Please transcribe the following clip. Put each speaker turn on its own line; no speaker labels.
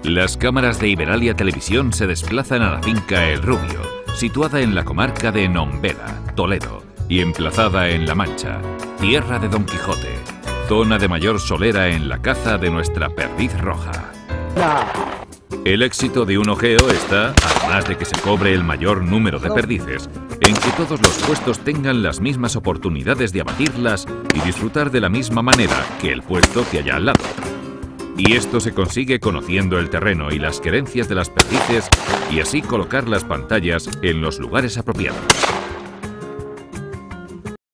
Las cámaras de Iberalia Televisión se desplazan a la finca El Rubio, situada en la comarca de Nombeda, Toledo, y emplazada en La Mancha, tierra de Don Quijote, zona de mayor solera en la caza de nuestra perdiz roja. El éxito de un ojeo está, además de que se cobre el mayor número de perdices, en que todos los puestos tengan las mismas oportunidades de abatirlas y disfrutar de la misma manera que el puesto que haya al lado. Y esto se consigue conociendo el terreno y las querencias de las perdices y así colocar las pantallas en los lugares apropiados.